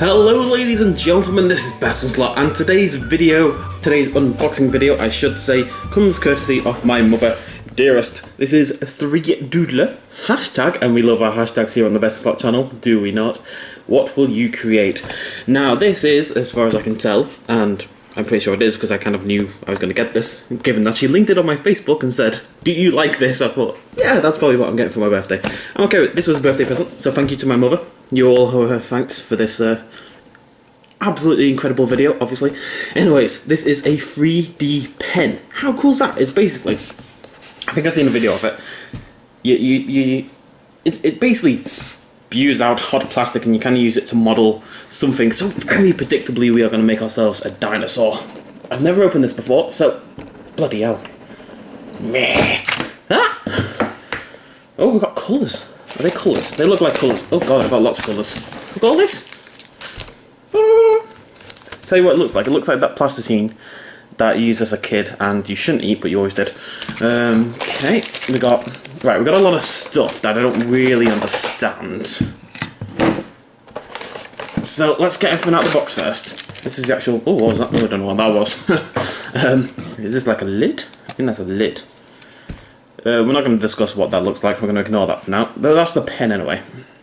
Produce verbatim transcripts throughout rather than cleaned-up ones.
Hello ladies and gentlemen, this is Bassenslot, and today's video, today's unboxing video I should say, comes courtesy of my mother, Dearest. This is three doodler, hashtag, and we love our hashtags here on the Bassenslot channel, do we not? What will you create? Now this is, as far as I can tell, and I'm pretty sure it is because I kind of knew I was going to get this, given that she linked it on my Facebook and said, do you like this? I thought, yeah, that's probably what I'm getting for my birthday. I'm okay, this was a birthday present, so thank you to my mother. You all owe her thanks for this uh, absolutely incredible video, obviously. Anyways, this is a three D pen. How cool is that? It's basically, I think I've seen a video of it. You, you, you, it, it basically spews out hot plastic and you kind of use it to model something. So very predictably we are going to make ourselves a dinosaur. I've never opened this before, so bloody hell. Meh. Ah! Oh, we've got colours. Are they colours? They look like colours. Oh god, I've got lots of colours. Look at all this. Ah. Tell you what it looks like. It looks like that plasticine that you used as a kid and you shouldn't eat, but you always did. Um, okay, we got right. We got a lot of stuff that I don't really understand. So let's get everything out of the box first. This is the actual. Oh, what was that? Oh, I don't know what that was. um, is this like a lid? I think that's a lid. Uh, we're not going to discuss what that looks like. We're going to ignore that for now. Though that's the pen anyway.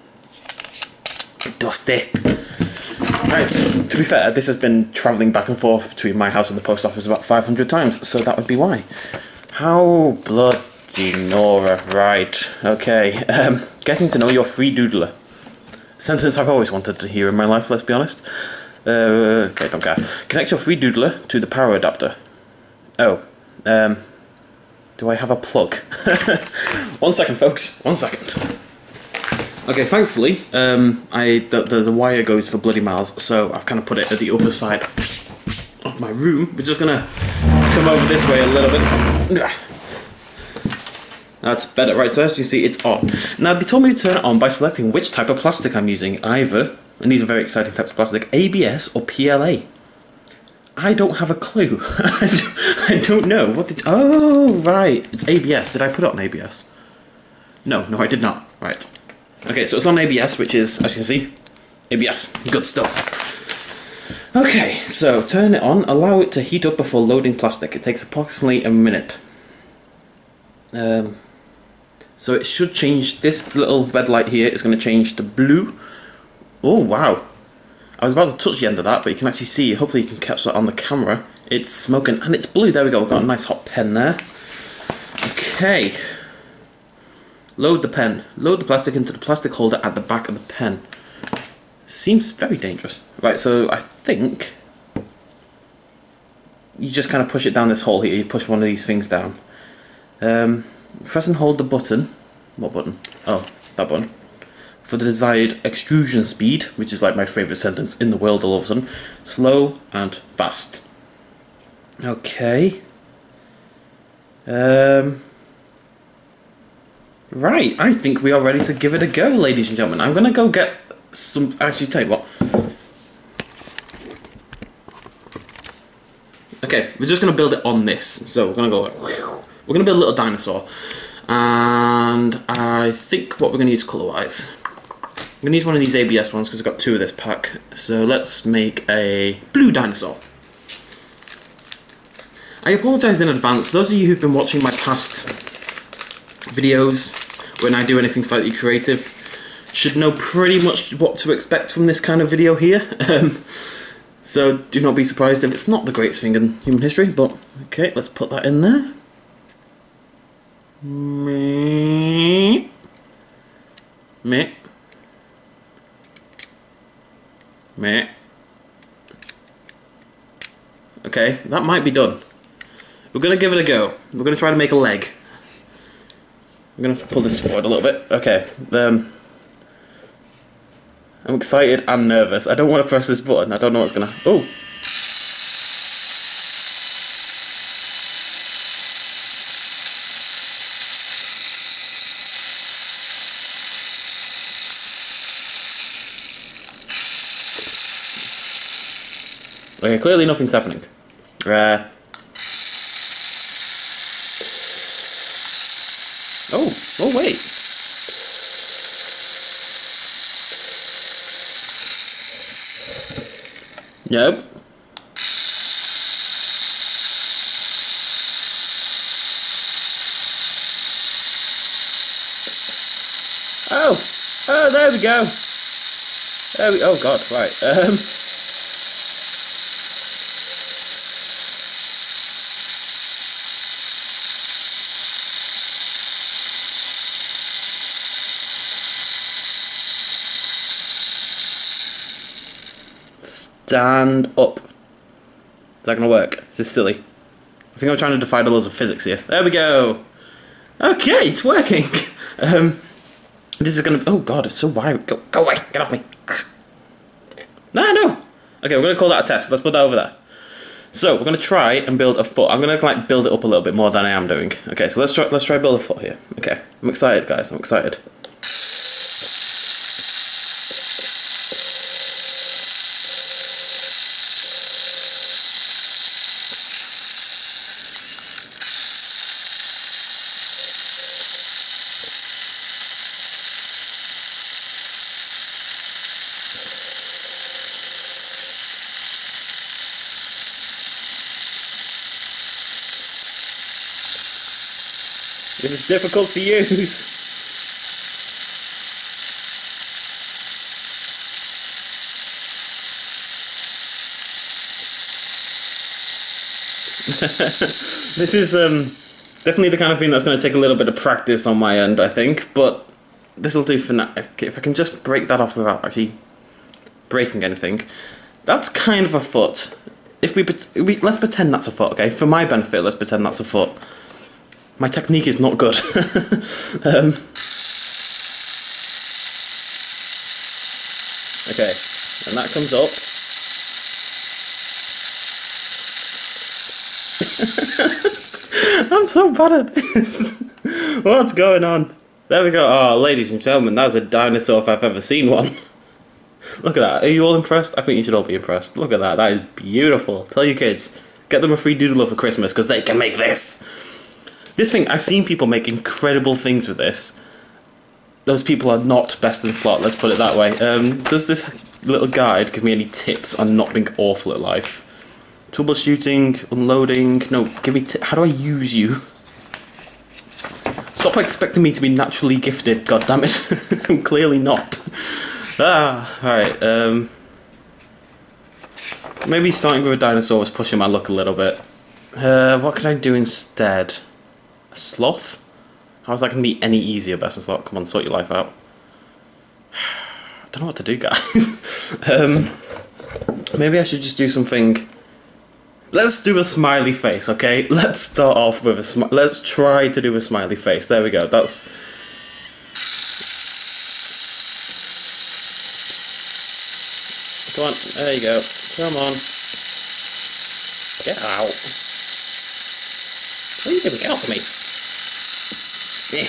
Dusty. Right, to be fair, this has been travelling back and forth between my house and the post office about five hundred times, so that would be why. How bloody Nora. Right, okay. Um, getting to know your free doodler. A sentence I've always wanted to hear in my life, let's be honest. Uh, okay, don't care. Connect your free doodler to the power adapter. Oh, um... do I have a plug? One second, folks. One second. Okay, thankfully, um, I the, the the wire goes for bloody miles, so I've kind of put it at the other side of my room. We're just gonna come over this way a little bit. That's better, right? So as you see, it's on. Now they told me to turn it on by selecting which type of plastic I'm using, either, and these are very exciting types of plastic, A B S or P L A. I don't have a clue. I don't know. What did... Oh, right. It's A B S. Did I put it on A B S? No, no, I did not. Right. Okay, so it's on A B S, which is, as you can see, A B S. Good stuff. Okay, so turn it on. Allow it to heat up before loading plastic. It takes approximately a minute. Um, so it should change. This little red light here is going to change to blue. Oh, wow. I was about to touch the end of that, but you can actually see, hopefully you can catch that on the camera. It's smoking, and it's blue. There we go, we've got a nice hot pen there. Okay. Load the pen. Load the plastic into the plastic holder at the back of the pen. Seems very dangerous. Right, so I think you just kind of push it down this hole here. You push one of these things down. Um, press and hold the button. What button? Oh, that button. For the desired extrusion speed, which is like my favourite sentence in the world all of a sudden. Slow and fast. Okay. Um, right, I think we are ready to give it a go, ladies and gentlemen. I'm going to go get some... Actually, tell you what. Okay, we're just going to build it on this. So we're going to go... We're going to build a little dinosaur. And I think what we're going to use colour-wise... I'm going to use one of these A B S ones because I've got two of this pack. So let's make a blue dinosaur. I apologise in advance. Those of you who've been watching my past videos when I do anything slightly creative should know pretty much what to expect from this kind of video here. Um, so do not be surprised if it's not the greatest thing in human history. But okay, let's put that in there. Me. Me. Meh. Okay, that might be done. We're going to give it a go. We're going to try to make a leg. I'm going to pull this forward a little bit. Okay. Um, I'm excited and nervous. I don't want to press this button. I don't know what's going to... Oh! Okay, clearly nothing's happening. Uh, oh, oh wait. Yep. Oh, oh, there we go. There we. Oh God, right. Um. Stand up. Is that gonna work? This is silly. I think I'm trying to defy the laws of physics here. There we go. Okay, it's working. um. This is gonna. Oh God, it's so wide. Go, go away. Get off me. Ah. No, no. Okay, we're gonna call that a test. Let's put that over there. So we're gonna try and build a foot. I'm gonna like build it up a little bit more than I am doing. Okay, so let's try. Let's try build a foot here. Okay, I'm excited, guys. I'm excited. This is difficult to use. This is um, definitely the kind of thing that's going to take a little bit of practice on my end, I think, but this will do for now. If, if I can just break that off without actually breaking anything, that's kind of a foot. If we, we let's pretend that's a foot, okay? For my benefit, let's pretend that's a foot. My technique is not good. um, okay, and that comes up. I'm so bad at this. What's going on? There we go. Oh, ladies and gentlemen, that's a dinosaur if I've ever seen one. Look at that. Are you all impressed? I think you should all be impressed. Look at that. That is beautiful. Tell your kids. Get them a free doodler for Christmas because they can make this. This thing, I've seen people make incredible things with this. Those people are not best in slot, let's put it that way. Um, does this little guide give me any tips on not being awful at life? Troubleshooting, unloading, no, give me t- how do I use you? Stop expecting me to be naturally gifted, goddammit. I'm clearly not. Ah, alright, um... maybe starting with a dinosaur was pushing my luck a little bit. Uh, what can I do instead? A sloth? How is that going to be any easier, best in slot? Come on, sort your life out. I don't know what to do, guys. um, maybe I should just do something... Let's do a smiley face, okay? Let's start off with a smile. Let's try to do a smiley face. There we go. That's... Come on. There you go. Come on. Get out. What are you doing? Get off of me. Yeah.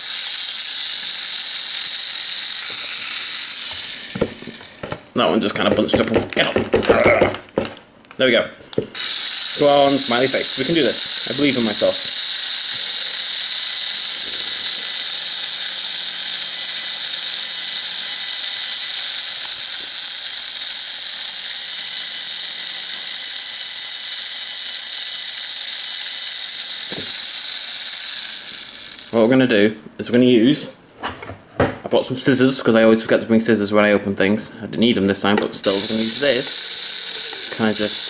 That one just kind of bunched up. Get off. There we go. Go on, smiley face. We can do this. I believe in myself. What we're going to do is we're going to use... I brought some scissors because I always forget to bring scissors when I open things. I didn't need them this time, but still we're going to use this. Kind of just...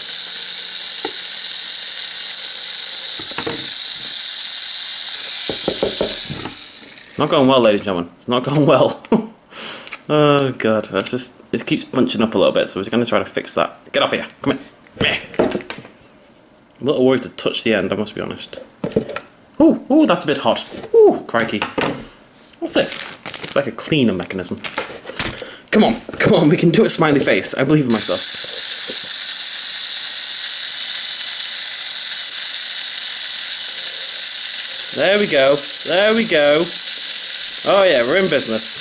It's not going well, ladies and gentlemen. It's not going well. Oh god, that's just... It keeps bunching up a little bit, so we're going to try to fix that. Get off here. Come here. I'm a little worried to touch the end, I must be honest. Ooh, ooh, that's a bit hot. Ooh, crikey. What's this? It's like a cleaner mechanism. Come on, come on, we can do a smiley face. I believe in myself. There we go. There we go. Oh yeah, we're in business.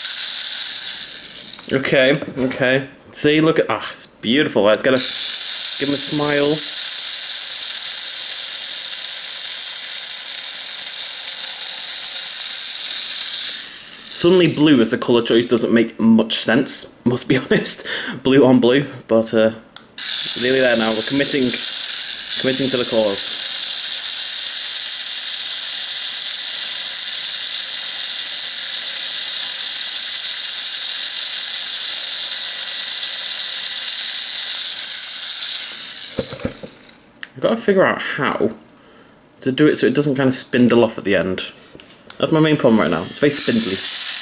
Okay, okay. See, look at... Ah, it's beautiful. Let's get a... Give him a smile. Suddenly blue as a colour choice doesn't make much sense, must be honest. Blue on blue, but uh, nearly there now. We're committing, committing to the cause. I've got to figure out how to do it so it doesn't kind of spindle off at the end. That's my main problem right now. It's very spindly.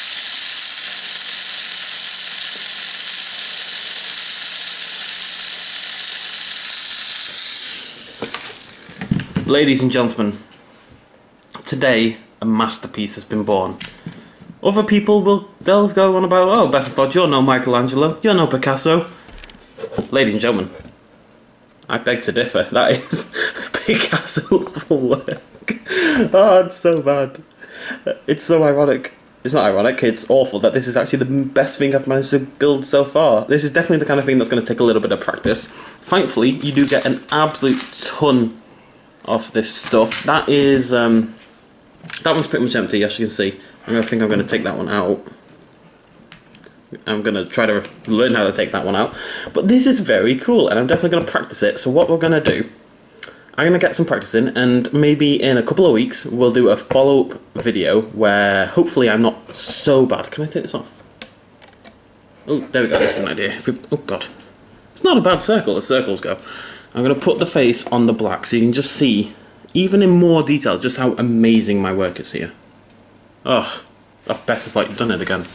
Ladies and gentlemen, today a masterpiece has been born. Other people will they'll go on about, oh, Bessenslot, you're no Michelangelo, you're no Picasso. Ladies and gentlemen, I beg to differ. That is Picasso level work. Oh, it's so bad. It's so ironic. It's not ironic, it's awful that this is actually the best thing I've managed to build so far. This is definitely the kind of thing that's going to take a little bit of practice. Thankfully, you do get an absolute ton of this stuff. That is, um, that one's pretty much empty, as you can see. I think I'm going to take that one out. I'm going to try to learn how to take that one out. But this is very cool, and I'm definitely going to practice it. So what we're going to do, I'm going to get some practice in, and maybe in a couple of weeks we'll do a follow-up video where hopefully I'm not so bad. Can I take this off? Oh, there we go. This is an idea. If we, oh, God. It's not a bad circle as circles go. I'm going to put the face on the black so you can just see, even in more detail, just how amazing my work is here. Oh, that best is like done it again.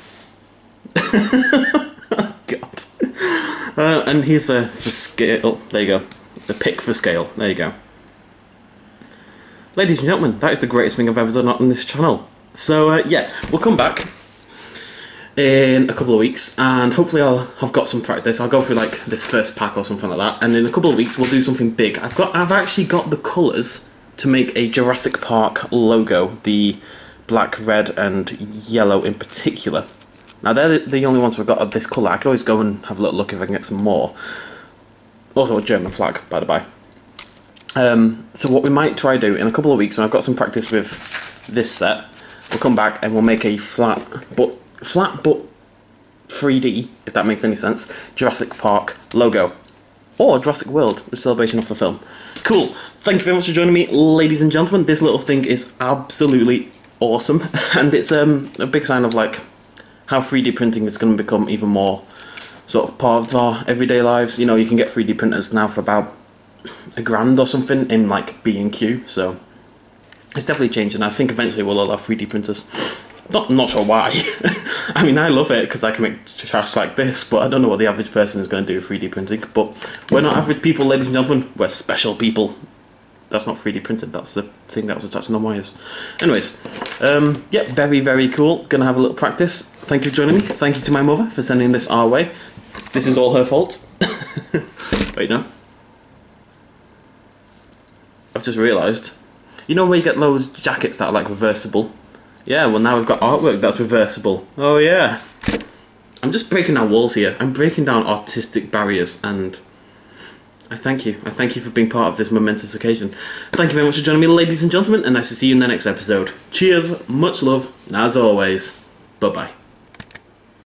God. Uh, and here's a for scale. There you go. The pick for scale. There you go. Ladies and gentlemen, that is the greatest thing I've ever done on this channel. So uh, yeah, we'll come back in a couple of weeks, and hopefully I'll have got some practice. I'll go through like this first pack or something like that, and in a couple of weeks we'll do something big. I've got, I've actually got the colours to make a Jurassic Park logo, the black, red, and yellow in particular. Now they're the only ones we've got of this colour. I could always go and have a little look if I can get some more. Also a German flag, by the by. Um, so what we might try do in a couple of weeks, when I've got some practice with this set, we'll come back and we'll make a flat, but flat but three D, if that makes any sense, Jurassic Park logo. Or Jurassic World, the celebration of the film. Cool. Thank you very much for joining me, ladies and gentlemen. This little thing is absolutely awesome, and it's um, a big sign of like how three D printing is going to become even more sort of part of our everyday lives. You know, you can get three D printers now for about a grand or something in like B and Q, so it's definitely changing. I think eventually we'll all have three D printers. Not, not sure why. I mean, I love it because I can make trash like this, but I don't know what the average person is going to do with three D printing. But we're not average people, ladies and gentlemen. We're special people. That's not three D printed, that's the thing that was attached on the wires. Anyways, um, yeah, very, very cool. Gonna have a little practice. Thank you for joining me. Thank you to my mother for sending this our way. This is all her fault. Wait, no. I've just realised. You know where you get those jackets that are like reversible? Yeah, well now we've got artwork that's reversible. Oh yeah. I'm just breaking down walls here. I'm breaking down artistic barriers, and I thank you. I thank you for being part of this momentous occasion. Thank you very much for joining me, ladies and gentlemen, and I shall see you in the next episode. Cheers, much love, and as always, bye-bye.